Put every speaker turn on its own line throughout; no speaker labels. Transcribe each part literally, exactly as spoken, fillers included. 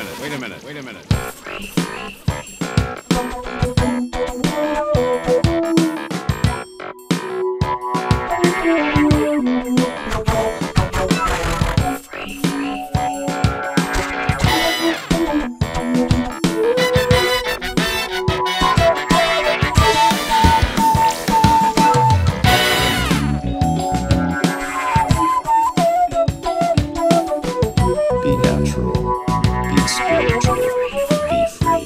minute, wait a minute, wait a minute.
Be natural, be spiritual, be free.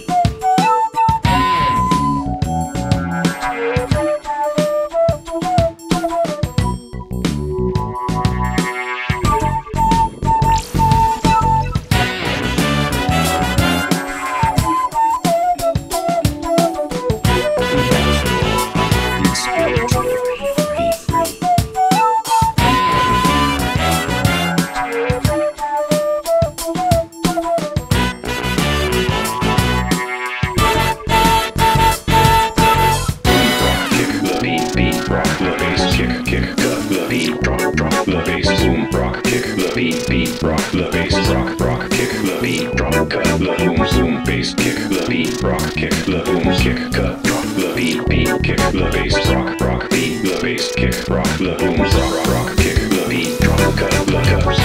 Beat, beat, rock the bass, rock, rock, kick the beat, drop, cut the boom, boom, bass, kick the beat, rock, kick the boom, kick, cut, drop the beat, beat, kick the bass, rock, rock, beat the bass, kick, rock the boom, rock, rock, kick the beat, drop, cut the cut.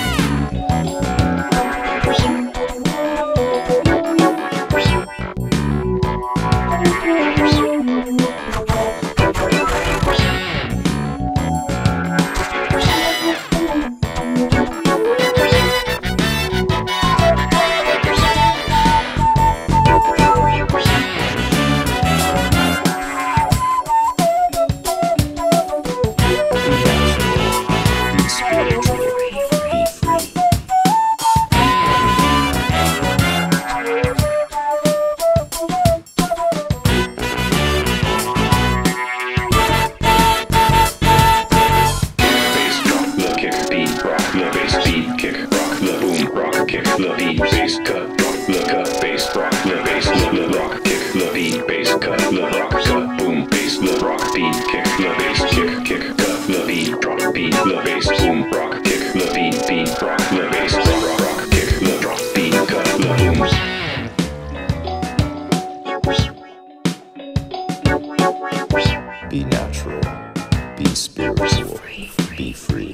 Be natural, be spiritual, be free.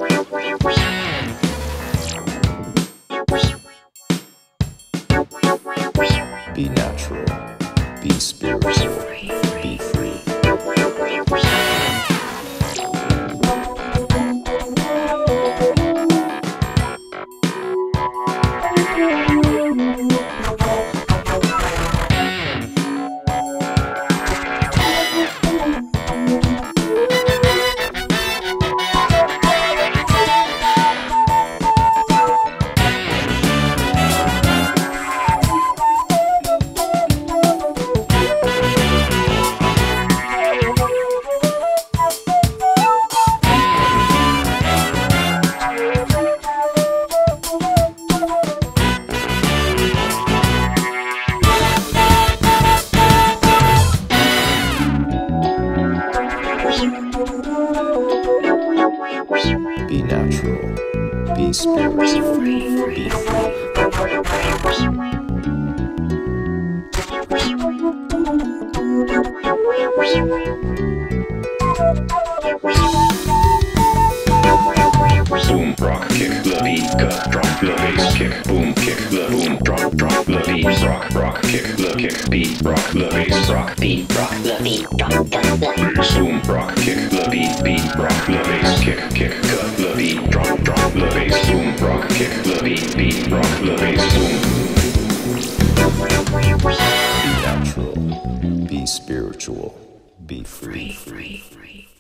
Be natural, be spiritual, be free. Be natural, be spiritual, be free.
Boom, rock, kick the beat, cut, drop the bass, kick, boom, kick the boom, drop, drop the beat, rock, rock, kick the kick, beat, rock the bass, rock, beat, rock the beat, drop, cut the bass, boom, rock, kick the beat, beat, rock the bass, kick, kick, cut the beat, drop, drop the bass, boom, rock, kick the beat, beat, rock the bass, boom.
Be natural, be spiritual, be free.
free, free.